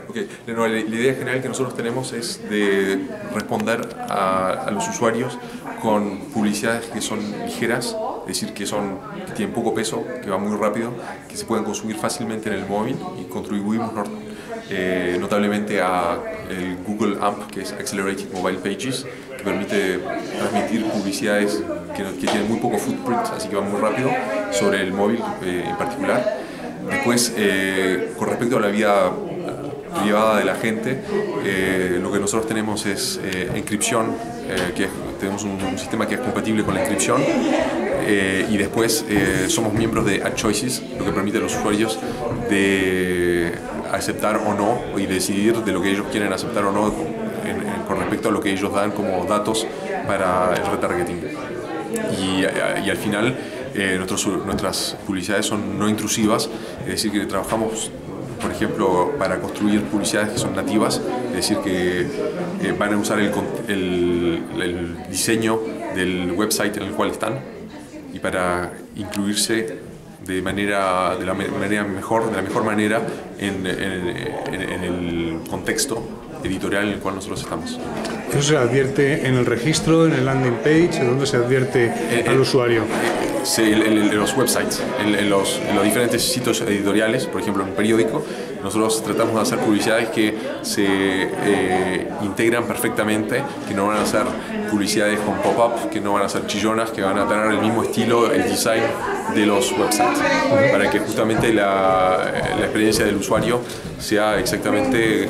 Okay. No, la idea general que nosotros tenemos es de responder a los usuarios con publicidades que son ligeras, es decir, que tienen poco peso, que van muy rápido, que se pueden consumir fácilmente en el móvil y contribuimos notablemente a el Google AMP, que es Accelerated Mobile Pages, que permite transmitir publicidades que tienen muy poco footprint, así que van muy rápido, sobre el móvil en particular. Después, con respecto a la vida privada de la gente, lo que nosotros tenemos es encripción, tenemos un sistema que es compatible con la encripción, y después somos miembros de AdChoices, lo que permite a los usuarios de aceptar o no y decidir de lo que ellos quieren aceptar o no con respecto a lo que ellos dan como datos para el retargeting. Y al final nuestras publicidades son no intrusivas, es decir, que trabajamos, por ejemplo, para construir publicidades que son nativas, es decir, que van a usar el diseño del website en el cual están y para incluirse de la mejor manera en el contexto editorial en el cual nosotros estamos. ¿Eso se advierte en el registro, en el landing page? ¿Dónde se advierte al usuario? En los websites, en los diferentes sitios editoriales, por ejemplo en un periódico, nosotros tratamos de hacer publicidades que se integran perfectamente, que no van a ser publicidades con pop-up, que no van a ser chillonas, que van a tener el mismo estilo, el design de los websites, para que justamente la experiencia del usuario sea exactamente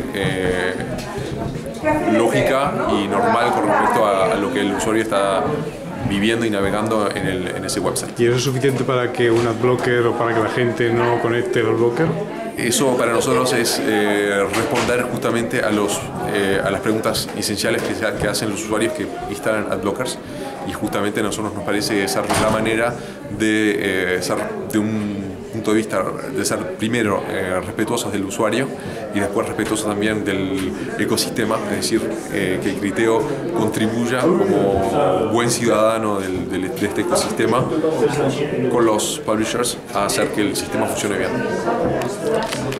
lógica y normal con respecto a lo que el usuario está viviendo y navegando en ese website. ¿Y eso es suficiente para que un adblocker o para que la gente no conecte el adblocker? Eso para nosotros es responder justamente a las preguntas esenciales que hacen los usuarios que instalan adblockers, y justamente a nosotros nos parece esa la manera de ser, de un punto de vista, de ser primero respetuosos del usuario y después respetuosos también del ecosistema, es decir, que el Criteo contribuya como buen ciudadano de este ecosistema con los publishers a hacer que el sistema funcione bien.